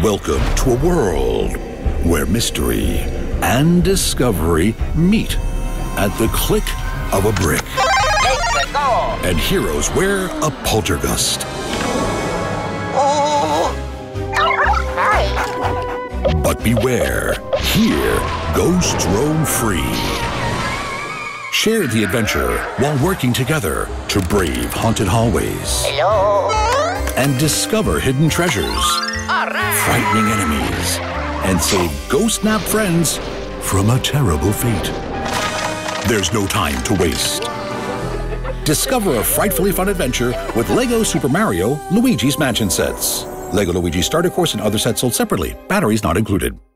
Welcome to a world where mystery and discovery meet at the click of a brick. Let's go! And heroes wear a poltergust. But beware, here ghosts roam free. Share the adventure while working together to brave haunted hallways. Hello? And discover hidden treasures, frightening enemies, and save ghost-nap friends from a terrible fate. There's no time to waste. Discover a frightfully fun adventure with LEGO Super Mario Luigi's Mansion sets. LEGO Luigi Starter Course and other sets sold separately. Batteries not included.